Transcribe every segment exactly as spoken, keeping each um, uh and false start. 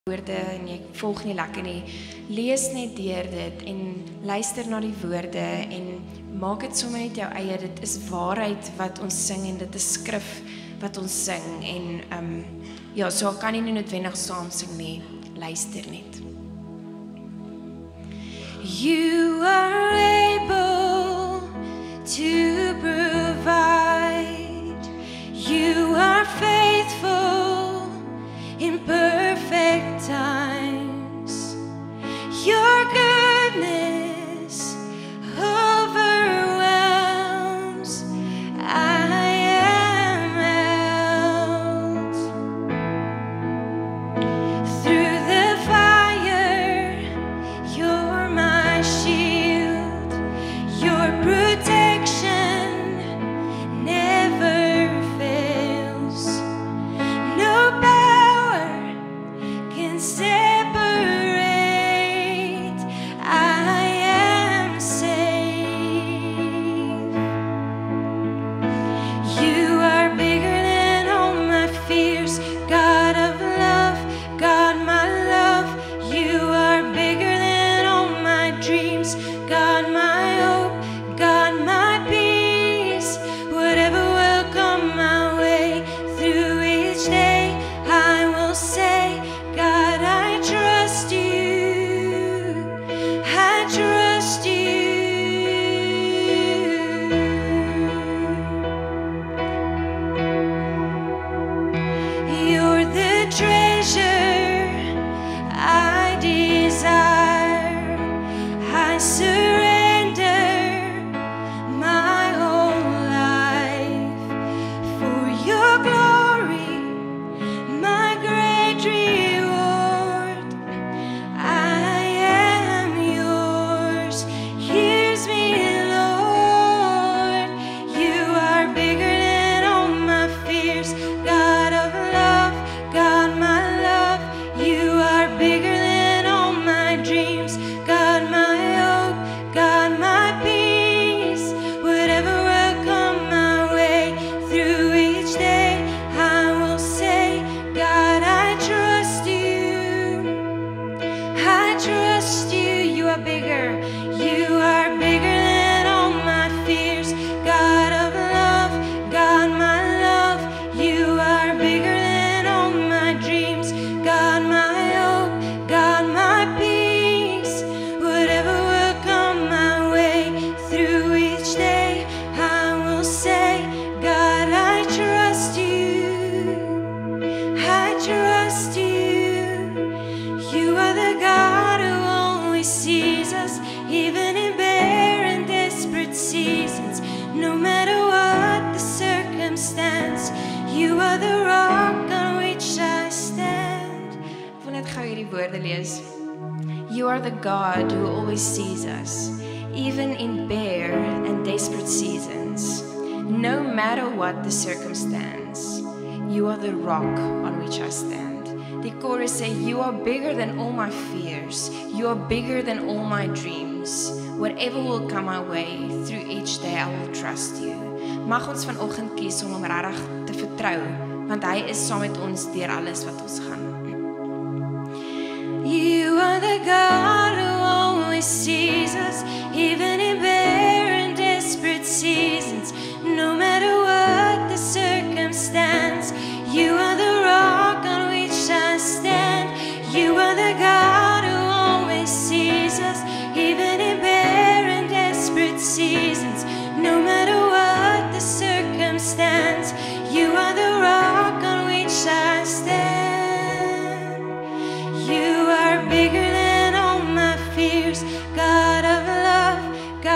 woorde en jy volg nie lekker nie, lees net deur dit en luister na die woorde en maak dit sommer net jou eie. Dit is waarheid wat ons sing en dit is skrif wat ons sing en um, ja, so kan jy nie noodwendig saam sing nie, luister net. You are able to provide. You are faithful in perfect times. Your goodness overwhelms. I am held through the fire. You're my shield. Your protection never fails. No power can separate. I am safe. You are bigger than all my fears. God of love, God my love. You are bigger than all my dreams. God my hope, God my peace. Whatever will come my way through each day, I will say, God, I trust you. I trust you. You're the treasure I desire. I surrender my whole life for your glory, my great reward. I am yours. Use me, Lord. You are bigger than all my fears. God of love, God my love. You are bigger than all my dreams. God my hope, God my peace. Whatever will come my way through each day, I will say, God, I trust you. I trust you. You are bigger. You are bigger than all my fears. God of love, God my love. You are bigger than all my dreams. God my hope, God my peace. Whatever will come my way through each day, I will say, God, I trust you. I trust you. You are the God who always sees us, even in barren, desperate seasons. No matter what the circumstance, you are the rock on which I stand. Ek wil net gou hierdie woorde lees. You are the God who always sees us, even in bare and desperate seasons. No matter what the circumstance, you are the rock on which I stand. Die chorus sê, you are bigger than all my fears. You are bigger than all my dreams. Whatever will come my way, through each day I will trust you. Mag ons vanoggend kies om hom regtig te vertrou, want hy is saam met ons deur alles wat ons gaan. You are the God who always sees us, even in barren, desperate seasons. No matter what the circumstance, you are the rock on which I stand. You are the God who always sees us, even in barren, desperate seasons. No matter what the circumstance, you are the rock on which I stand. You are bigger than all my fears. God of love,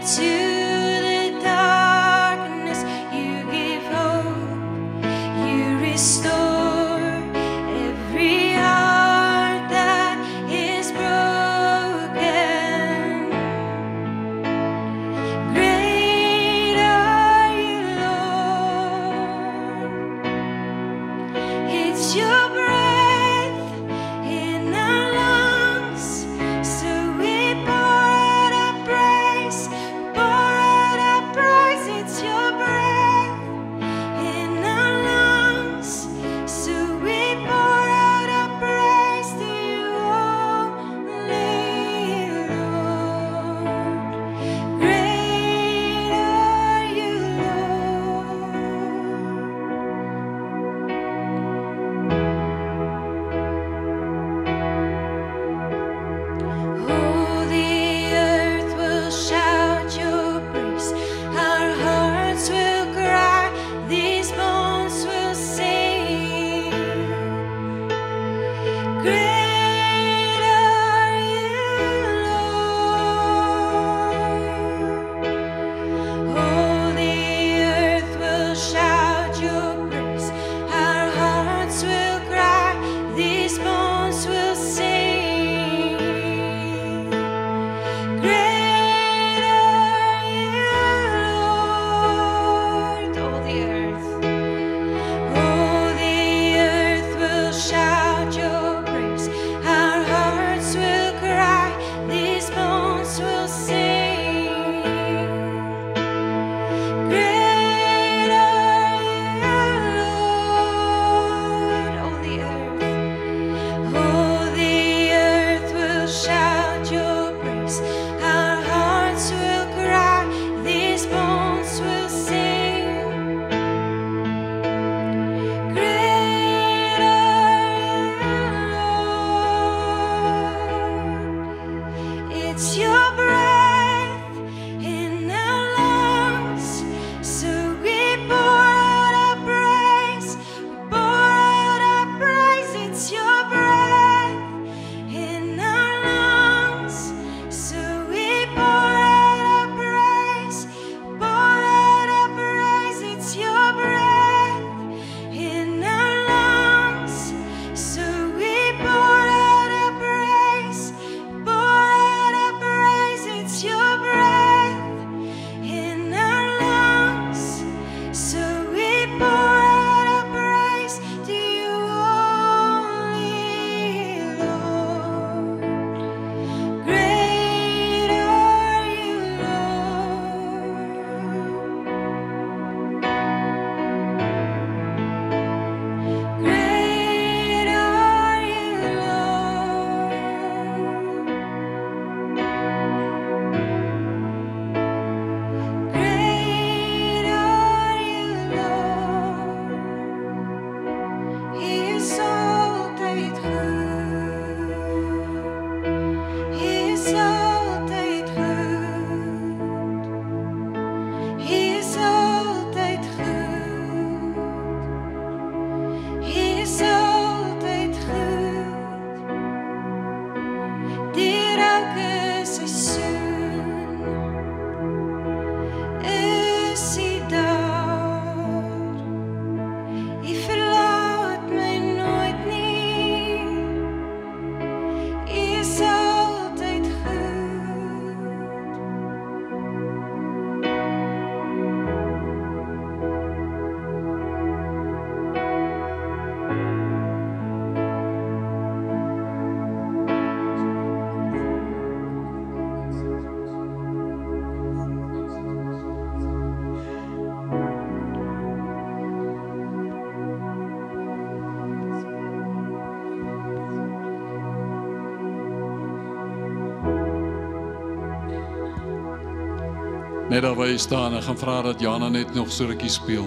Net daar waar jy staan, ek gaan vra dat Jana net nog so rukkie speel.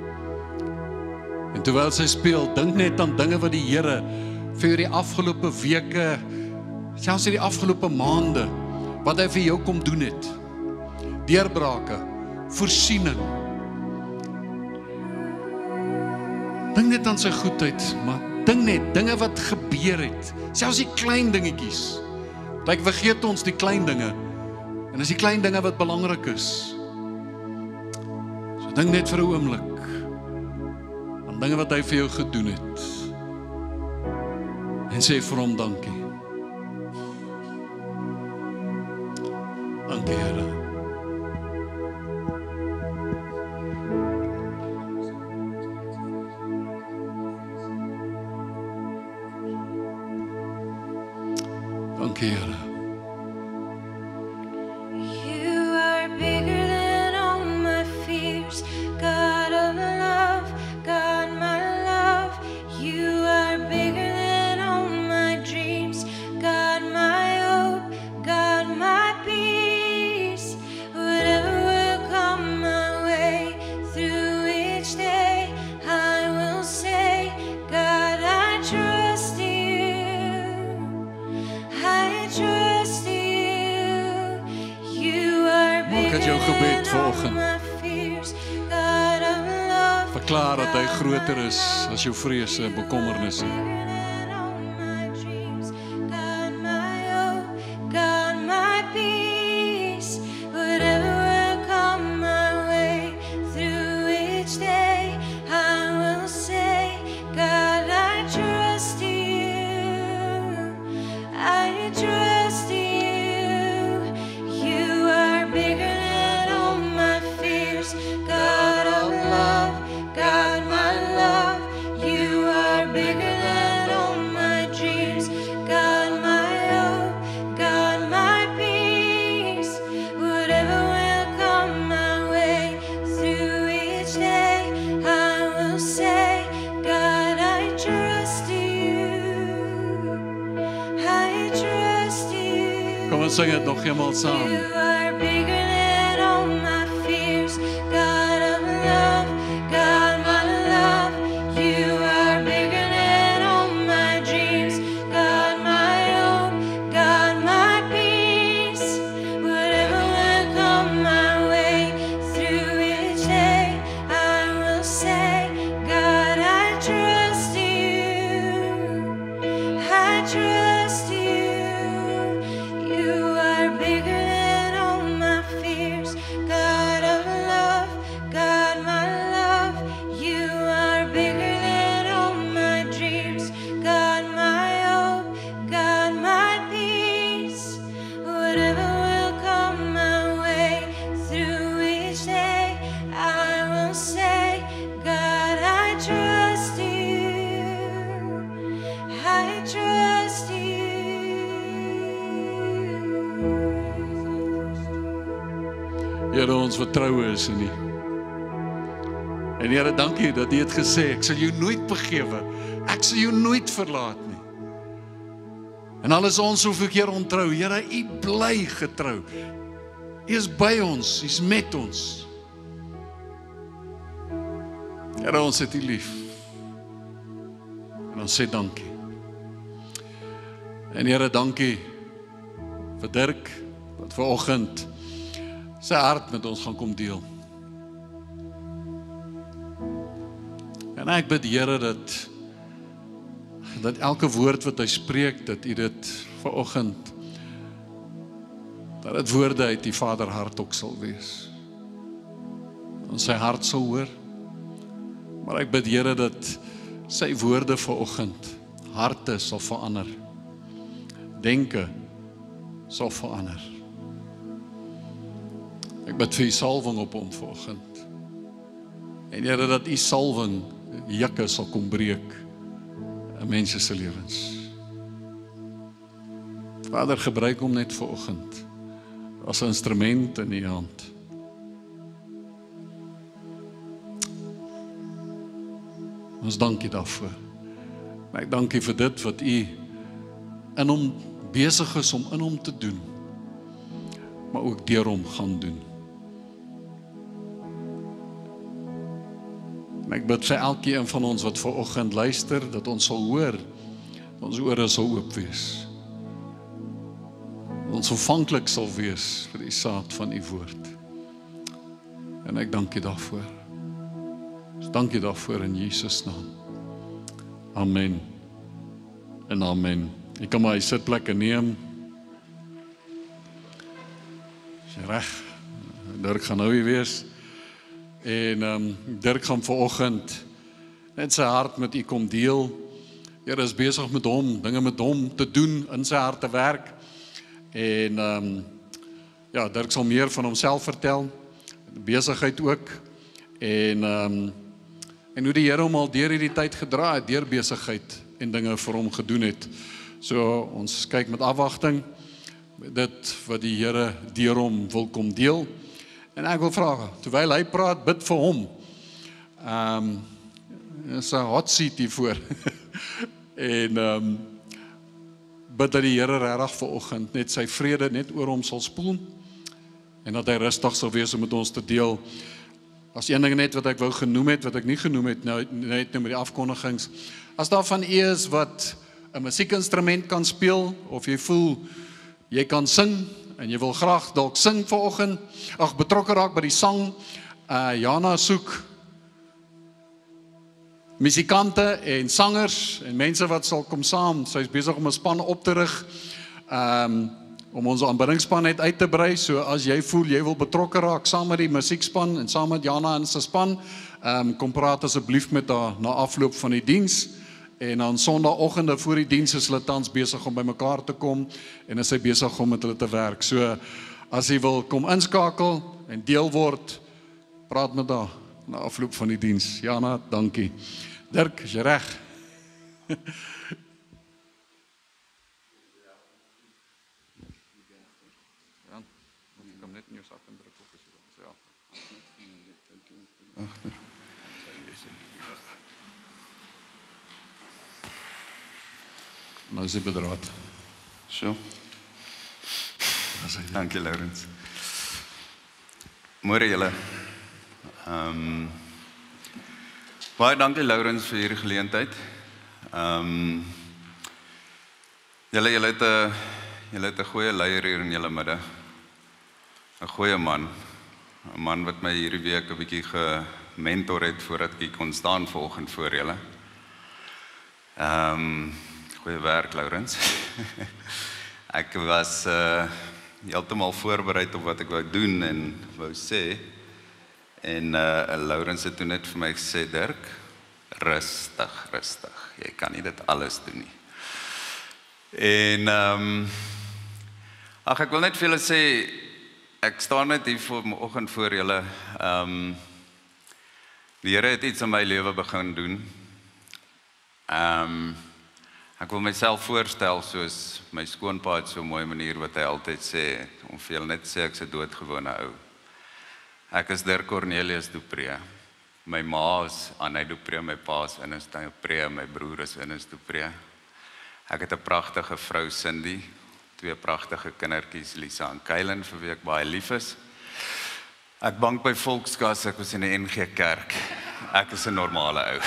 En terwyl sy speel, dink net aan dinge wat die Here vir die afgelope weke, selfs die afgelope maande, wat hy vir jou kom doen het. Deurbrake, voorsiening. Dink net aan sy goedheid, maar dink net, dinge wat gebeur het, selfs die klein dingetjies. Like vergeet ons die klein dinge, En dis die klein dinge wat belangrik is. So dink net vir 'n oomblik aan dinge wat hy vir jou gedoen het. En sê vir hom dankie. Dankie, Here. Dankie, Here. You are bigger than all my fears, God of love, God my love. You are bigger than all my dreams, God my hope, God my peace. Whatever will come my way through each day, I will say, God, I trust you. I trust you. You are Maak dit jou bigger gebed than all vanoggend. my fears, God of love. Verklaar dat hy groter is as jou vrese en bekommernisse. Bigger than all my dreams, God my hope, God my peace. Whatever will come my way through each day, I will say, God, I trust you. I trust you. You are bigger than all my fears, God of love, God my love. You are bigger than all my dreams, God my hope, God my peace. Whatever will come my way through each day, I will say, God, I trust you. I trust you. Kom ons sing dit nog eenmaal saam. You are bigger than all my fears, God of love, God my love. You are bigger than all my dreams, God my hope, God my peace. Whatever will come my way through each day, I will say, God, I trust you. I trust you. You are bigger than all my fears, God of love, God my love. You are bigger than all my dreams, God my hope, God my peace. Whatever will come my way through each day, I will say, God, I trust you. I trust you. Here, ons vertroue is in U. En Here, dankie dat U het gesê, ek sal jou nooit begewe. Ek sal jou nooit verlaat nie. En al is ons soveel keer ontrou, Here, U bly getrou. U is by ons, U is met ons. Here, ons het U lief. En ons sê dankie. En Here, dankie vir Dirk, wat vanoggend sy hart met ons gaan kom deel. En ek bid, Here, dat dat elke woord wat hy spreek, dat U dit vanoggend, dat dit woorde uit die Vader hart ook sal wees. Ons sy hart sal hoor. Maar ek bid, Here, dat sy woorde vanoggend harte sal verander. Denke sal verander. Ek bid vir U salwing op hom vanoggend. En Here, dat U salwing jukke sal kom breek in mense se lewens. Vader, gebruik hom net vanoggend as 'n instrument in U hand. Ons dank U daarvoor. Maar ek dank U vir dit wat U in hom besig is om in hom te doen, maar ook deur hom gaan doen. En ek bid vir elkeen van ons wat vanoggend luister, dat ons sal hoor, dat ons ore sal oop wees. Dat ons ontvanklik sal wees vir die saad van U woord. En ek dank U daarvoor. Dus dank U daarvoor in Jesus naam. Amen. En amen. Ek kan maar die sitplekke neem. As Reg. Dirk gaan nou hier wees. En um, Dirk gaan vanoggend net sy hart met u kom deel. Here is besig met hom, dinge met hom te doen, in sy hart te werk. En um, ja, Dirk sal meer van homself vertel, besigheid ook. En um, en hoe die Here hom al deur hierdie tyd gedra het, deur besigheid en dinge vir hom gedoen het. So ons kyk met afwagting dit wat die Here deur hom wil kom deel. En ek wil vra, terwyl hy praat, bid vir hom. Um, is 'n hot seat hiervoor. en um, bid dat die Here regtig vanoggend net sy vrede net oor hom sal spoel. En dat hy rustig sal wees om met ons te deel. As een ding net wat ek wou genoem het, wat ek nie genoem het, nou, net nou met die afkondigings. As daar van u is wat 'n musiekinstrument kan speel, of jy voel, jy kan sing, en jy wil graag dalk sing vanoggend, ag betrokke raak by die sang, uh, Jana soek musikante en sangers, en mense wat sal kom saam, sy is besig om 'n span op te rig, um, om ons aanbiddingspan net uit te brei, so as jy voel, jy wil betrokke raak, saam met die musiekspan, en saam met Jana en sy span, um, kom praat asseblief met haar na afloop van die diens, en aan sondagoggende voor die diens is hulle tans besig om by mekaar te kom, en is hy besig om met hulle te werk, so as jy wil kom inskakel, en deel word, praat met haar, na afloop van die diens. Jana, dankie. Dirk, is jy reg? Nou is die bedraad. So. Dankie, Laurens. Môre julle. Um, baie dankie, Laurens, vir hierdie geleentheid. Um, julle, julle het 'n julle het 'n goeie leier hier in julle midde. 'n Goeie man. 'n Man wat my hierdie week 'n bietjie gementor het voordat ek kon staan vanoggend voor julle. Um, Goeie werk, Laurens. Ek was uh, heeltemal voorbereid op wat ek wou doen en wou sê. En uh, Laurens het toen net vir my gesê, Dirk, rustig, rustig. Jy kan nie dit alles doen nie. En um, ag, ek wil net vir julle sê, ek staan net hier vanoggend voor julle. Um, die Here het iets in my lewe begin doen. Um, Ek wil myself voorstel soos my skoonpa het so 'n mooi manier wat hy altyd sê, om vir julle net sê ek's 'n doodgewone ou. Ek is Dirk Cornelius du Preez. My ma is Annie du Preez, my pa is Ines du Preez, my broer is Ines du Preez. Ek het 'n pragtige vrou Cindy, twee pragtige kindertjies Lisa en Kylen vir wie ek baie lief is. Ek bank by Volkskas, ek was in 'n N G Kerk. Ek is 'n normale ou.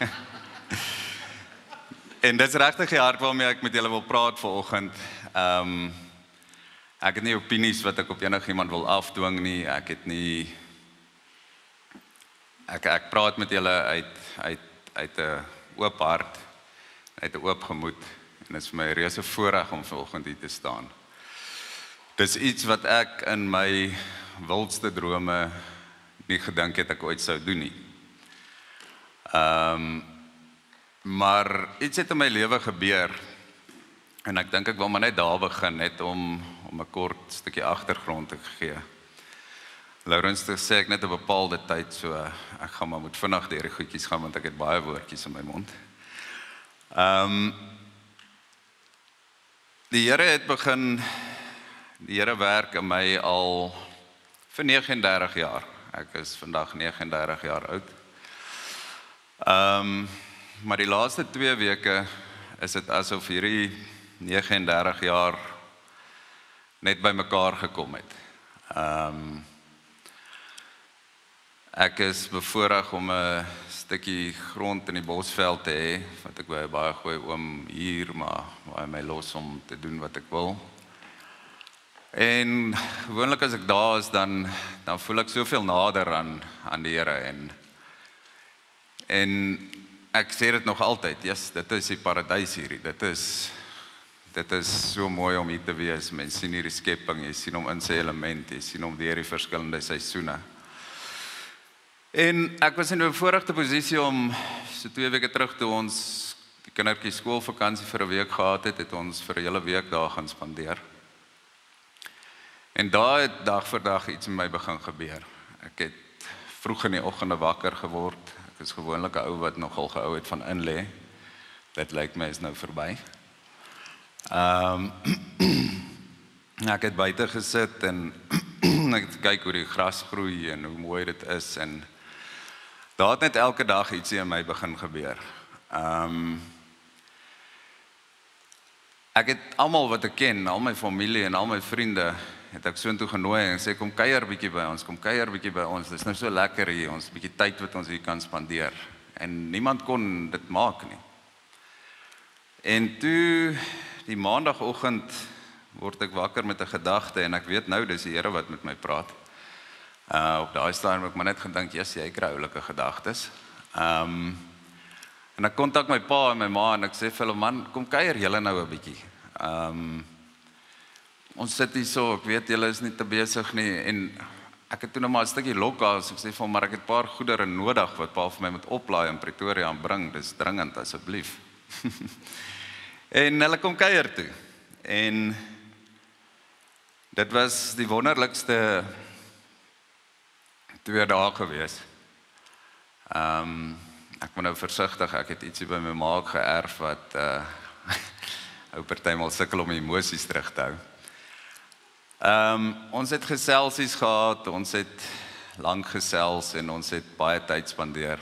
En dit is regtig die hart waarmee ek met julle wil praat vanoggend. Um, ek het nie opinies wat ek op enigiemand wil afdwing nie. Ek het nie ek ek praat met julle uit uit uit 'n oop hart, uit 'n oop gemoed. En dit is vir my 'n reuse voorreg om vanoggend hier te staan. Dis iets wat ek in my wildste drome nie gedink het ek ooit sou doen nie. Um, Maar iets het in my lewe gebeur, en ek dink ek wil maar net daar begin, net om, om 'n kort stukkie agtergrond te gee. Laurens sê ek net 'n bepaalde tyd, so ek gaan maar moet vinnig deur die goedjies gaan, want ek het baie woordjies in my mond. Um, die Here het begin, die Here werk in my al vir negenendertig jaar. Ek is vandag negenendertig jaar oud. Um, Maar die laaste twee weke is dit asof hierdie negenendertig jaar net by mekaar gekom het. Um, ek is bevoorreg om 'n stukkie grond in die Bosveld te hê, wat ek by 'n baie goeie oom hier, maar waar hy my los om te doen wat ek wil. En gewoonlik as ek daar is, dan, dan voel ek soveel nader aan, aan die Here. En, en ek sê dit nog altyd, yes, dit is die paradys hierdie, dit is, dit is so mooi om hier te wees. Mens sien hier die skepping, jy sien hom in sy element, jy sien hom deur die verskillende seisoene. En ek was in 'n bevoorregte posisie om so twee weke terug toe ons die kindertjie skoolvakansie vir 'n week gehad het, het ons vir 'n hele week daar gaan spandeer. En daar het dag vir dag iets met my begin gebeur. Ek het vroeg in die oggende wakker geword. Ek is gewoonlik 'n ou wat nogal gehou het van inlê. Dit lyk my is nou verby. Ehm um, ek het buite gesit en ek het kyk hoe die gras groei en hoe mooi dit is en daar het net elke dag ietsie in my begin gebeur. Ehm um, ek het almal wat ek ken, al my familie en al my vriende het ek soontoe genooi en sê kom kuier bietjie by ons, kom kuier bietjie by ons. Dit is nou so lekker hier, ons bietjie tyd wat ons hier kan spandeer. En niemand kon dit maak nie. En toe die maandagoggend word ek wakker met 'n gedagte en ek weet nou dis die Here wat met my praat. Uh op daai stadium het ek maar net gedink, "Jesus, jy kry oulike gedagtes." Ehm um, en ek kontak my pa en my ma en ek sê vir hulle, "Man, kom kuier julle nou 'n bietjie." Ehm um, ons sit hier so, ek weet julle is nie te besig nie en ek het toe nou maar 'n stukkie lokkaas, ek sê vir hom, "Maar ek het 'n paar goedere nodig wat pa vir my moet oplaai in Pretoria en bring, dis dringend asseblief." En hulle kom kuier toe. En dit was die wonderlikste twee dae gewees. Ehm um, ek moet nou versigtig, ek het ietsie by my ma geërf wat uh ou partymal sukkel om emosies terug te hou. Ehm um, ons het geselsies gehad, ons het lank gesels en ons het baie tyd spandeer.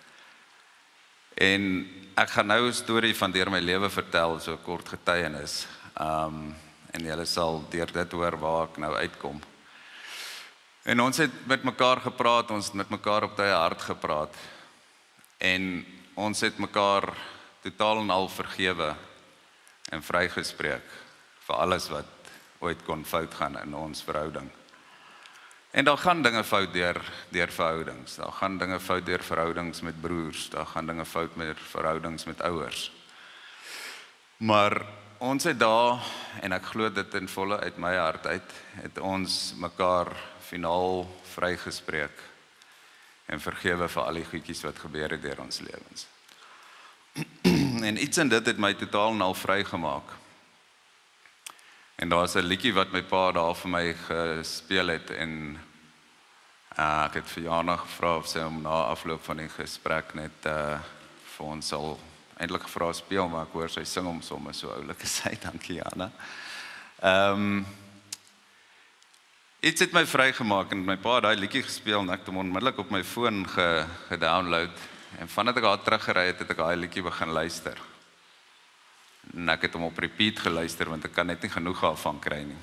En ek gaan nou 'n storie van deur my lewe vertel, so 'n kort getuienis. Ehm um, en julle sal deur dit hoor waar ek nou uitkom. En ons het met mekaar gepraat, ons het met mekaar op tye hart gepraat. En ons het mekaar totaal en al vergewe en vrygespreek vir alles wat ooit kon fout gaan in ons verhouding. En daar gaan dinge fout deur deur verhoudings. Daar gaan dinge fout deur verhoudings met broers, daar gaan dinge fout met verhoudings met ouers. Maar ons het daar, en ek glo dit in volle uit my hart uit, het ons mekaar finaal vrygespreek en vergewe vir al die goedjies wat gebeur het deur ons lewens. En iets in dit het my totaal en al vrygemaak. En daar is 'n liedjie wat my pa daar vir my gespeel het en uh, ek het vir Jana gevra of sy om na afloop van die gesprek net uh, vir ons sal eintlik gevra speel, maar ek hoor sy sing hom sommer so oulik is hy, dankie Jana. Ehm um, Iets het my vrygemaak en my pa het daai liedjie gespeel en ek het hom onmiddellik op my foon ge, gedownload en vandat ek daar teruggery het, het ek daai liedjie begin luister. En ek het hom op repeat geluister want ek kan net nie genoeg daarvan kry nie.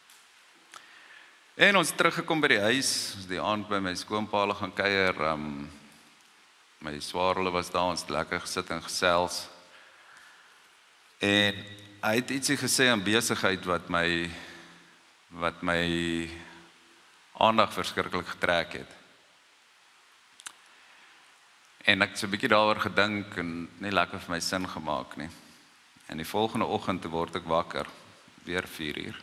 En ons teruggekom by die huis, ons die aand by my skoonpaale gaan kuier, um, my swaarle was daar, ons het lekker gesit en gesels. En hy het ietsie gesê aan besigheid wat my wat my aandag verskriklik getrek het. En ek het so 'n bietjie daaroor gedink en nie lekker vir my sin gemaak nie. En die volgende oggend word ek wakker, weer vier uur.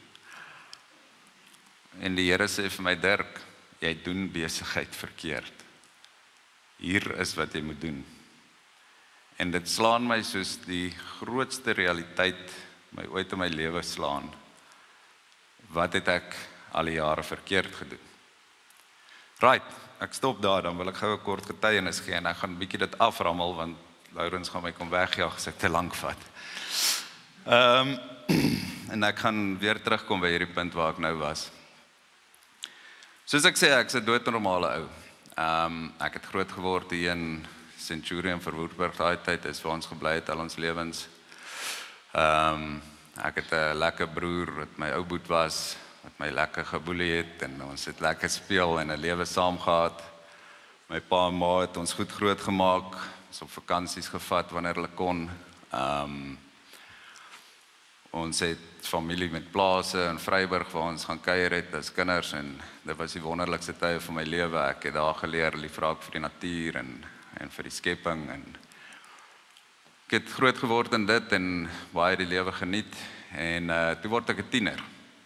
En die Here sê vir my, Dirk, jy doen besigheid verkeerd. Hier is wat jy moet doen. En dit slaan my soos die grootste realiteit my ooit in my lewe slaan. Wat het ek al die jare verkeerd gedoen? Right, ek stop daar, dan wil ek gou 'n kort getuienis gee en ek gaan 'n bietjie dit aframmel want Laurens gaan my kom wegjaag as ek te lank vat. Ehm um, en ek gaan weer terugkom by hierdie punt waar ek nou was. Soos ek sê, ek is 'n doodnormale ou. Ehm um, ek het groot geword hier in Centurion vir Woodburg, daai tyd is waar ons gebly het al ons lewens. Ehm um, Ek het 'n lekker broer wat my ou boet was, wat my lekker geboelie het en ons het lekker speel en 'n lewe saam gehad. My pa en ma het ons goed groot gemaak, ons op vakansies gevat wanneer hulle kon. Um, ons het familie met plase in Vryburg waar ons gaan kuier het as kinders en dit was die wonderlikste tye van my lewe. Ek het daar geleer liefraak vir die natuur en en vir die skepping en Ek het groot geword in dit en baie die lewe geniet en uh, toe word ek 'n tiener.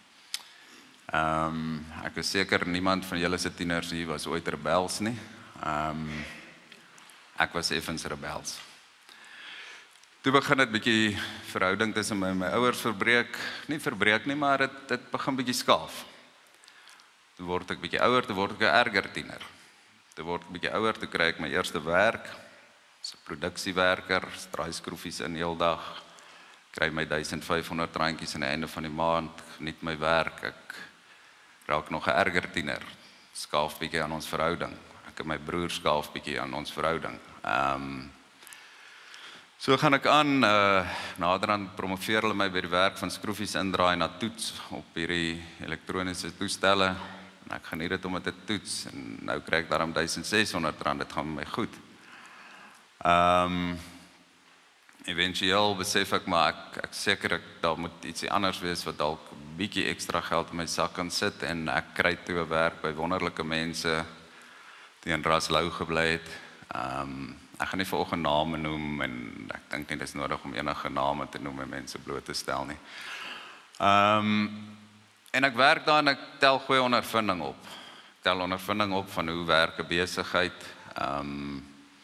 Um, ek is seker niemand van julle se tieners hier was ooit rebels nie. Um, ek was effens rebels. Toe begin dit bietjie verhouding tussen my en my ouers verbreek, nie verbreek nie, maar dit dit begin bietjie skaaf. Toe word ek bietjie ouer, toe word ek 'n erger tiener. Toe word ek bietjie ouer, toe kry ek my eerste werk. As 'n produksiewerker, draai skroefies in heel dag. Kry my duisend vyfhonderd randjies aan die einde van die maand, geniet my werk. Ek raak nog 'n erger tiener. Skaaf bietjie aan ons verhouding. Ek en my broer skaaf bietjie aan ons verhouding. Ehm um, So gaan ek aan, uh, naderhand promoveer hulle my by die werk van skroefies indraai na toets op hierdie elektroniese toestelle. En ek geniet dit om dit te toets en nou kry ek daarom duisend seshonderd rand, dit gaan met my goed. Um, eventueel besef ek maar ek, ek seker ek daar moet ietsie anders wees wat dalk 'n bietjie ekstra geld in my sak kan sit en ek kry toe 'n werk by wonderlike mense die in Raslou gebly het. Um, Ek gaan nie vanoggend name noem en ek dink nie dis nodig om enige name te noem en mense bloot te stel nie. Um, en ek werk daar en ek tel goeie ondervinding op. Ek tel ondervinding op van hoe werk 'n besigheid. Um,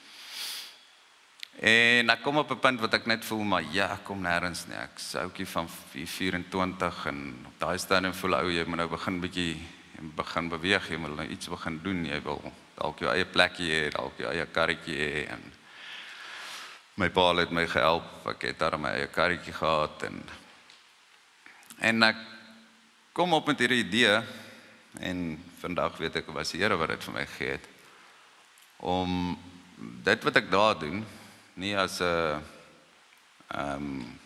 en ek kom op 'n punt wat ek net voel, maar ja, ek kom nêrens nie. Ek's ouetjie van vyf-vyf-vyf en op daai stadium voel ou jy moet nou begin bietjie begin beweeg, jy moet nou iets begin doen, jy wil dalk jou eie plekkie hê, dalk jou eie karretjie hê en my pa het my gehelp, ek het daar my eie karretjie gehad en en ek kom op met hierdie idee en vandag weet ek was die Here wat dit vir my gegee het om dit wat ek daar doen nie as 'n um,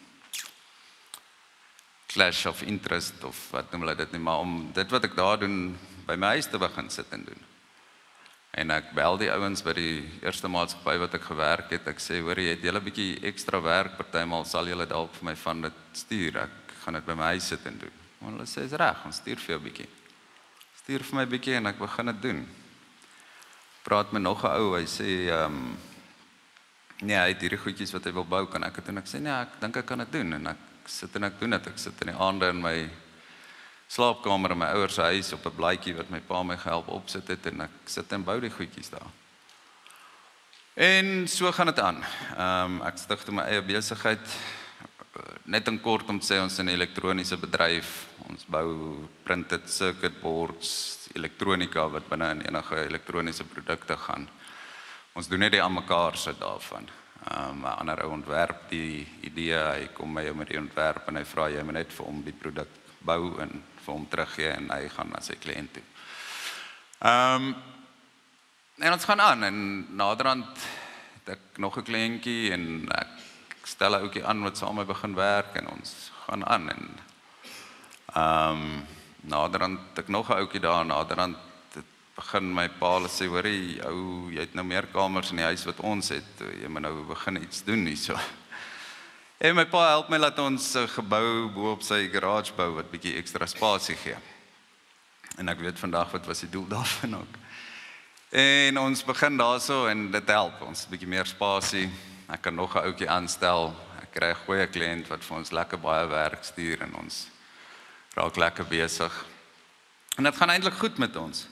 clash of interest of wat noem hulle dit nie, maar om dit wat ek daar doen by my huis te begin sit en doen. En ek bel die ouens by die eerste maatskappy wat ek gewerk het, ek sê, hoor jy het julle bietjie ekstra werk, partymal sal julle dalk vir my van dit stuur, ek gaan dit by my huis sit en doen. En hulle sê, is reg, ons stuur vir jou bietjie. Stuur vir my bietjie en ek begin dit doen. Praat met nog 'n ou, hy sê, um, nee, hy het hierdie goedjies wat hy wil bou, kan ek dit doen? Ek sê, nee, ek dink ek kan dit doen, en ek sit en ek doen dit, ek sit in die aande in my slaapkamer in my ouers se huis op 'n blaadjie wat my pa my gehelp opsit het en ek sit en bou die goedjies daar. En so gaan dit aan. Um, ek stig toe my eie besigheid, net in kort om te sê, ons is 'n elektroniese bedryf, ons bou printed circuit boards, elektronika wat binne in enige elektroniese produkte gaan. Ons doen net die aan mekaar sit daarvan. Um, 'n ander ou ontwerp die idee, hy kom my met die ontwerp en hy vra jy moet net vir hom die produk bou en vir hom teruggee en hy gaan na sy kliënt toe. Um, en ons gaan aan en naderhand het ek nog 'n kliëntjie en ek stel 'n ouetjie aan wat saam met my begin werk en ons gaan aan en um, naderhand het ek nog 'n ouetjie daar, naderhand begin my pa sê, hoor jy, ou, jy het nou meer kamers in die huis wat ons het, jy moet nou begin iets doen nie so. En my pa help my laat ons 'n gebou bo op sy garage bou wat bietjie ekstra spasie gee. En ek weet vandag wat was die doel daarvan ook. En ons begin daarso en dit help ons bietjie meer spasie. Ek kan nog 'n ouetjie aanstel. Ek kry 'n goeie kliënt wat vir ons lekker baie werk stuur en ons raak lekker besig. En dit gaan eintlik goed met ons.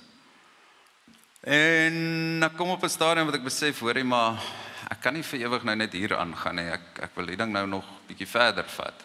En ek kom op 'n stadium wat ek besef, hoorie, maar ek kan nie vir ewig nou net hier aangaan nie. Ek ek wil die ding nou nog bietjie verder vat.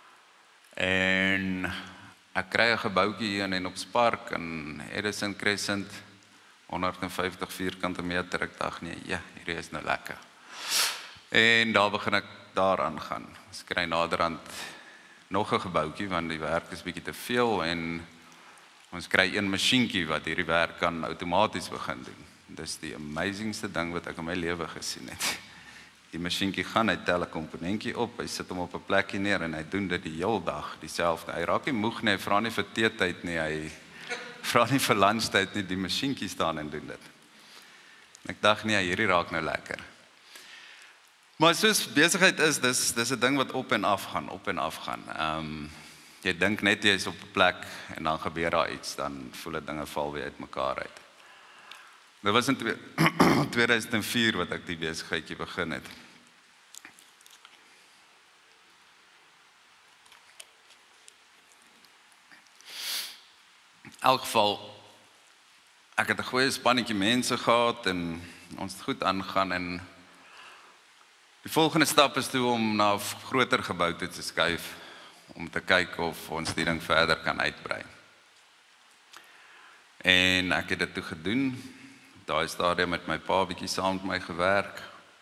En ek kry 'n gebouetjie hier in Enops Park in Edison Crescent, honderd vyftig vierkante meter. Ek dink nee, ja, hierdie is nou lekker. En daar begin ek daaraan gaan. Ons kry naderhand nog 'n gebouetjie want die werk is bietjie te veel en ons kry een masjienkie wat hierdie werk kan outomaties begin doen. Dis die amazingste ding wat ek in my lewe gesien het. Die masjienkie gaan, hy tel 'n komponentjie op, hy sit hom op 'n plekkie neer en hy doen dit die heel dag, dieselfde. Hy raak nie moeg nie, hy vra nie vir teetyd nie, hy vra nie vir lunchtyd nie, die masjienkie staan en doen dit. En ek dink nee, hierdie raak nou lekker. Maar soos besigheid is, dis dis 'n ding wat op en af gaan, op en af gaan. Ehm um, jy dink net jy is op 'n plek en dan gebeur daar iets, dan voel dit dinge val weer uitmekaar uit. Dit was in tweeduisend vier wat ek die besigheidjie begin het. elk geval, ek het 'n goeie spannetjie mense gehad en ons het goed aangegaan en die volgende stap is toe om na 'n groter gebou toe te skuif om te kyk of ons die ding verder kan uitbrei. En ek het dit toe gedoen. Daai stadium met my pa bietjie saam met my gewerk.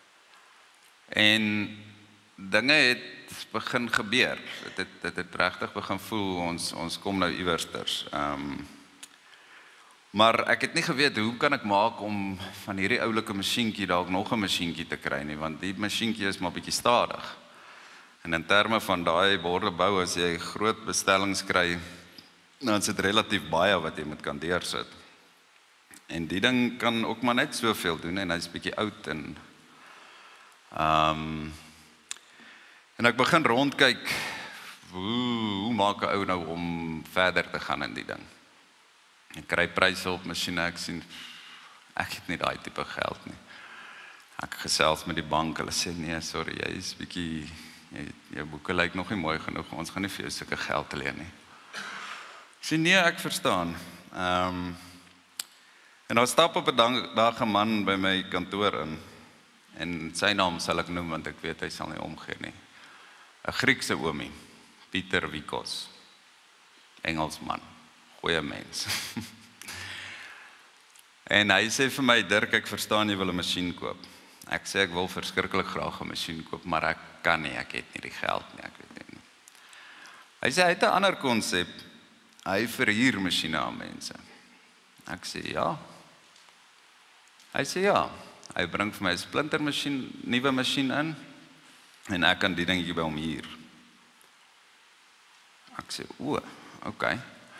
En dinge het begin gebeur. Dit het dit het regtig begin voel ons ons kom nou iewersters. Ehm um, Maar ek het nie geweet hoe kan ek maak om van hierdie oulike masjienkie dalk nog 'n masjienkie te kry nie, want die masjienkie is maar bietjie stadig. En in terme van daai bordebou, as jy groot bestellings kry, dan is dit relatief baie wat jy moet kan deursit. En die ding kan ook maar net soveel doen en hy's bietjie oud en ehm um, en ek begin rondkyk hoe hoe maak 'n ou nou om verder te gaan in die ding. Ek kry pryse op masjiene, ek sien, ek het nie daai tipe geld nie. Ek gesels met die bank, hulle sê, nee, sorry, jy is bietjie, jy, jou boeke lyk nog nie mooi genoeg, ons gaan nie vir jou sulke geld leen nie. Ek sê, nee, ek verstaan. Um, en dan stap op 'n dag 'n man by my kantoor in, en sy naam sal ek noem, want ek weet hy sal nie omgee nie. 'n Griekse oomie, Pieter Wikos, Engelsman. Goeie mens. En hy sê vir my, Dirk, ek verstaan jy wil 'n masjien koop. Ek sê ek wil verskriklik graag 'n masjien koop, maar ek kan nie, ek het nie die geld nie, ek weet nie. Hy sê hy het 'n ander konsep. Hy verhuur masjiene aan mense. Ek sê ja. Hy sê ja. Hy bring vir my 'n splinter masjien, nuwe masjien in en ek kan die dingetjie by hom huur. Ek sê, o, okay.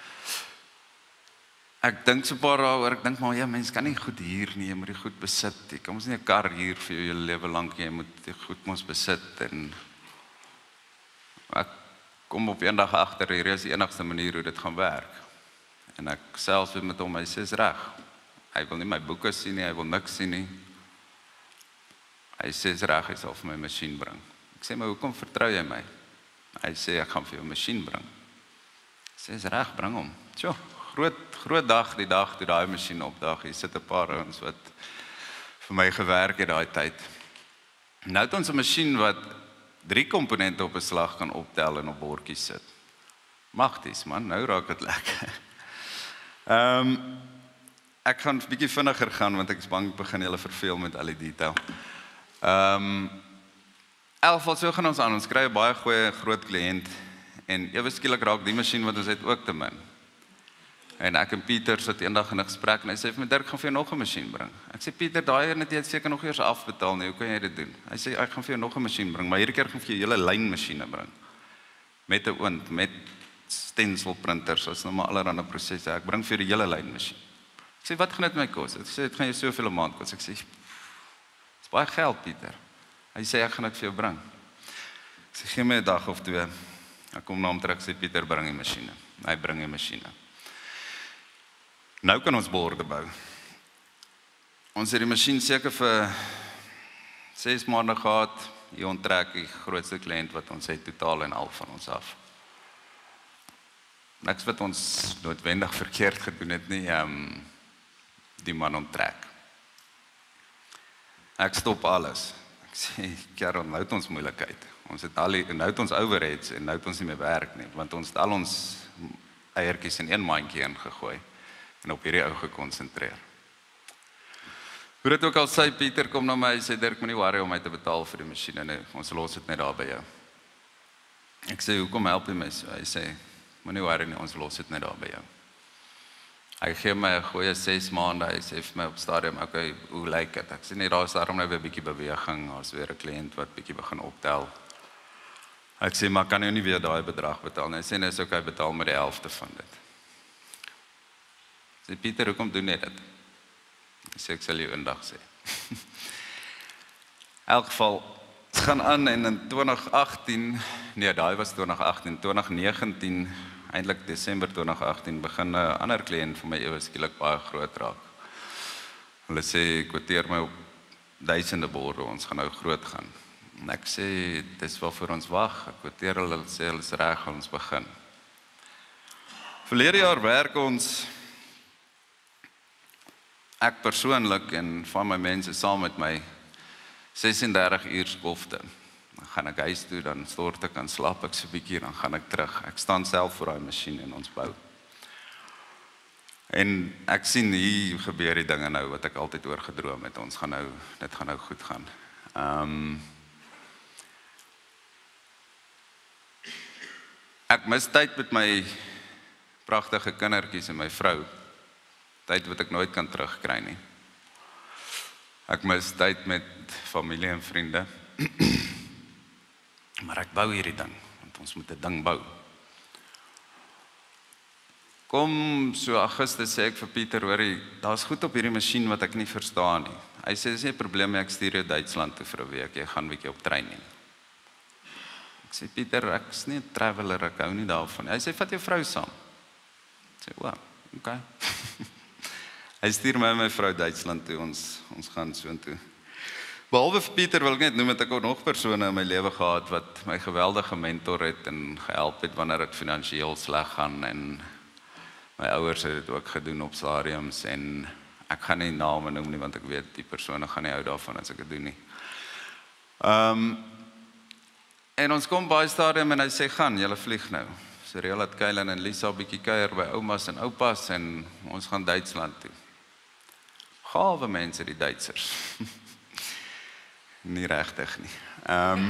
Ek dink so 'n paar daaroor, ek dink maar ja, mense kan nie goed huur nie, jy moet die goed besit. Jy kan mos nie 'n kar huur vir jou hele lewe lank, jy moet die goed mos besit en ek kom op eendag agter hier is die enigste manier hoe dit gaan werk. En ek selfs met hom, hy sê is reg. Hy wil nie my boeke sien nie, hy wil niks sien nie. Hy sê is reg, hy sal vir my masjien bring. Ek sê maar hoekom vertrou jy my? Hy sê ek gaan vir jou 'n masjien bring. Ek sê is reg, bring hom. Tjoh. Groot, groot dag, die dag toe daai masjien opdag, hier sit 'n paar ouens wat vir my gewerk het daai tyd. Nou het ons 'n masjien wat drie komponente op 'n slag kan optel en op bordjies sit. Magties man, nou raak dit lekker. Ehm um, ek gaan 'n bietjie vinniger gaan want ek is bang ek begin julle verveel met al die detail. Ehm um, elfval so gaan ons aan, ons kry 'n baie goeie groot kliënt en ewe skielik raak die masjien wat ons het ook te min. En ek en Pieter sit eendag in 'n gesprek en hy sê vir my, Dirk, gaan vir jou nog 'n masjien bring. Ek sê, Pieter, daai een het jy seker nog eers afbetaal nie, hoe kan jy dit doen? Hy sê, ek gaan vir jou nog 'n masjien bring, maar hierdie keer gaan vir jou hele lyn masjiene bring. Met 'n oond, met stencil printers, as nou maar allerhande prosesse. Ek bring vir die hele lyn masjien. Ek sê, wat gaan dit my kos? Ek sê, dit gaan jou soveel 'n maand kos. Ek sê, dis baie geld, Pieter. Hy sê, ek gaan dit vir jou bring. Ek sê, gee my 'n dag of twee. Ek kom na hom terug, sê, Pieter, bring die masjiene. Hy bring die masjiene. Nou kan ons borde bou. Ons het die masjien seker vir ses maande gehad. Hier onttrek die grootste kliënt wat ons het totaal en al van ons af. Niks wat ons noodwendig verkeerd gedoen het nie, um, die man onttrek. Ek stop alles. Ek sê, kerel, nou het ons moeilikheid. Ons het al die, nou het ons overheads en nou het ons nie meer werk nie, want ons het al ons eiertjies in een mandjie ingegooi. En op hierdie ou gekonsentreer. Hoe dit ook al sê, Pieter kom na my, hy sê, Dirk, moet nie worry om my te betaal vir die masjiene nie, ons los dit net daar by jou. Ek sê, hoekom help jy my so? Hy sê, moet nie worry nie, ons los dit net daar by jou. Hy gee my 'n goeie ses maande, hy sê vir my op stadium, okay, hoe lyk dit? Ek sê, nee, daar is daarom nou weer 'n bietjie beweging, daar is weer 'n kliënt wat bietjie begin optel. Ek sê, maar kan jy nie weer daai bedrag betaal nie? Hy sê, nee, is okay, betaal met die helfte van dit. Sê, Pieter, hoekom doen jy dit? Ek sê, ek sal jou eendag sê. Elk geval, het gaan aan en in twintig agtien, nee, daai was twintig agtien, twintig negentien, eintlik Desember twintig agtien, begin 'n ander kliënt vir my ewe skielik baie groot raak. Hulle sê, kwoteer my op duisende borde, ons gaan nou groot gaan. En ek sê, dis waarvoor ons wag, ek kwoteer hulle, sê, hulle is reg, ons begin. Verlede jaar werk ons ek persoonlik en van my mense saam met my ses en dertig uur skofte. Dan gaan ek huis toe, dan stort ek, dan slaap ek so 'n bietjie, dan gaan ek terug. Ek staan self voor daai masjien en ons bou. En ek sien hier gebeur die dinge nou wat ek altyd oor gedroom het. Ons gaan nou, dit gaan nou goed gaan. Um, ek mis tyd met my pragtige kindertjies en my vrou. Tyd wat ek nooit kan terugkry nie. Ek mis tyd met familie en vriende. Maar ek bou hierdie ding, want ons moet 'n ding bou. Kom so Augustus sê ek vir Pieter, hoorie, daar's goed op hierdie masjien wat ek nie verstaan nie. Hy sê, dis nie 'n probleem, ek stuur jou Duitsland toe vir 'n week, jy gaan 'n bietjie op training. Ek sê, Pieter, ek is nie 'n traveler, ek hou nie daarvan. Hy sê, vat jou vrou saam. Ek sê, wow, okay. Hy stuur my en my vrou Duitsland toe, ons, ons gaan so toe. Behalwe vir Pieter wil ek net noem, het ek ook nog persone in my lewe gehad wat my geweldige mentor het en gehelp het wanneer dit finansiëel sleg gaan en my ouers het dit ook gedoen op stadiums en ek gaan nie name noem nie want ek weet die persone gaan nie hou daarvan as ek dit doen nie. Um, en ons kom by stadium en hy sê, gaan, julle vlieg nou. So reël dat Kylan en Lisa 'n bietjie kuier by oumas en oupas en ons gaan Duitsland toe. Gawe mense die Duitsers. Nie regtig nie. Um,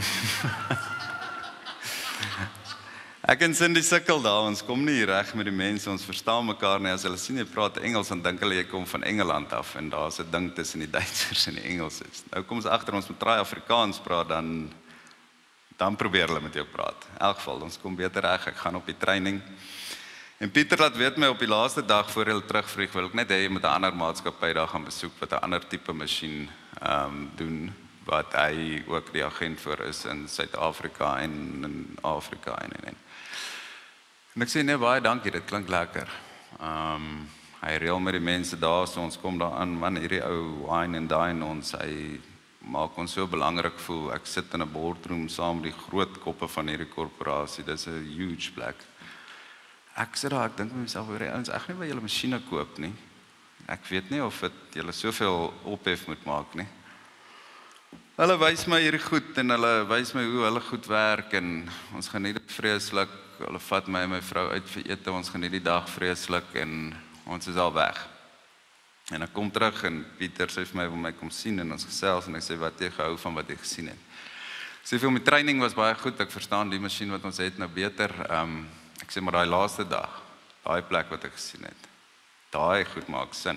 ek en Cindy sukkel daar, ons kom nie reg met die mense, ons verstaan mekaar nie, as hulle sien jy praat Engels, dan dink hulle jy kom van Engeland af, en daar's 'n ding tussen die Duitsers en die Engelsers. Nou kom ons agter, ons moet try Afrikaans praat, dan, dan probeer hulle met jou praat. In elk geval, ons kom beter reg, ek gaan op die training. En Pieter laat weet my op die laaste dag voor hulle terugvlieg, wil ek net hê jy moet 'n ander maatskappy daar gaan besoek, wat 'n ander tipe masjien um, doen, wat hy ook die agent voor is in Suid-Afrika en in Afrika en en en. En ek sê nee, baie dankie, dit klink lekker. Um, hy reël met die mense daar, so ons kom daar aan, man, hierdie ou wine and dine ons, hy maak ons so belangrik voel. Ek sit in 'n boardroom saam met die groot koppe van hierdie korporasie, dis 'n huge plek. Ek sit daar, ek dink met myself, hoor, ouens, ek gaan nie by julle masjiene koop nie. Ek weet nie of dit julle soveel ophef moet maak nie. Hulle wys my hierdie goed en hulle wys my hoe hulle goed werk en ons geniet dit vreeslik. Hulle vat my en my vrou uit vir ete, ons geniet die dag vreeslik en ons is al weg. En ek kom terug en Pieter sê vir my, wil my kom sien en ons gesels en ek sê, wat jy gehou van wat jy gesien het. Ek sê vir my training was baie goed, ek verstaan die masjien wat ons het nou beter. Um, ek sê, maar daai laaste dag, daai plek wat ek gesien het, daai goed maak sin.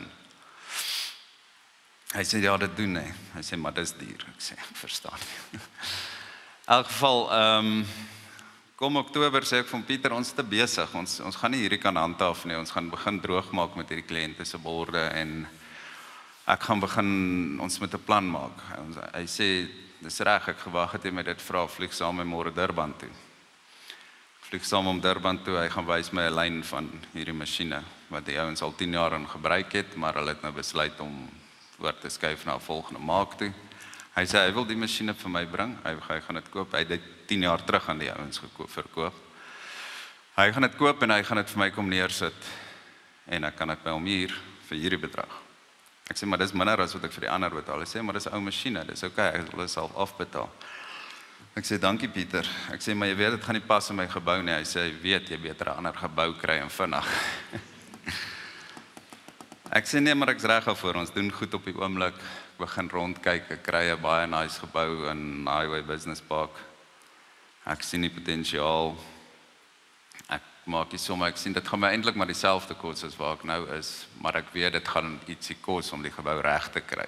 Hy sê, ja, dit doen hy. Hy sê, maar dis duur. Ek sê, ek verstaan. In elk geval, um, kom Oktober sê ek van Pieter, ons is te besig, ons, ons gaan nie hierdie kan handhaaf nie, ons gaan begin droog maak met hierdie kliënte se borde en ek gaan begin, ons met 'n plan maak. Ons, hy sê, dis reg, ek gewag het hy my dit vra, vlieg saam met môre Durban toe. Vlieg saam om Durban toe, hy gaan wys my 'n lyn van hierdie masjiene, wat die ouens al tien jaar in gebruik het, maar hulle het nou besluit om oor te skuif na 'n volgende maak toe. Hy sê, hy wil die masjiene vir my bring, hy, hy gaan dit koop, hy het dit tien jaar terug aan die ouens gekoop, verkoop. Hy gaan dit koop en hy gaan dit vir my kom neersit, en ek kan dit by hom hier, vir hierdie bedrag. Ek sê, maar dis minder as wat ek vir die ander betaal. Hy sê, maar dis 'n ou masjiene, dis oké, okay, ek wil dit self afbetaal. Ek sê, dankie Pieter. Ek sê, maar jy weet, dit gaan nie pas in my gebou nie. Hy sê, hy weet, jy beter 'n ander gebou kry en vinnig. Ek sê, nee, maar ek's reg daarvoor, ons doen goed op die oomblik. Ek begin rondkyk, ek kry 'n baie nice gebou in Highway Business Park. Ek sien die potensiaal. Ek maak die somme, ek sien, dit gaan my eintlik maar dieselfde kos as waar ek nou is, maar ek weet, dit gaan ietsie kos om die gebou reg te kry.